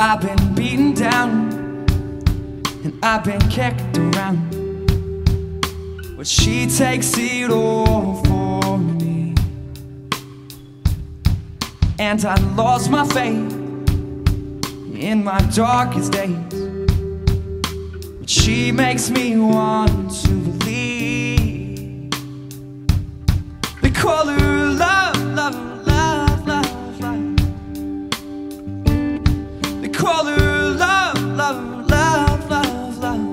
I've been beaten down and I've been kicked around, but she takes it all for me. And I lost my faith in my darkest days, but she makes me want to believe. They call her love, love, love, love, love. They call her love, love, love, love, love.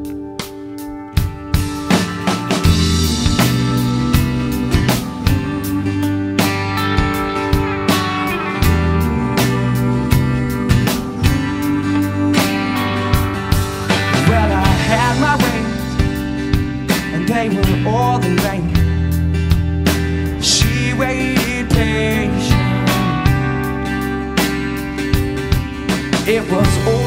Well, I had my ways, and they were all in vain. She waited patiently. It was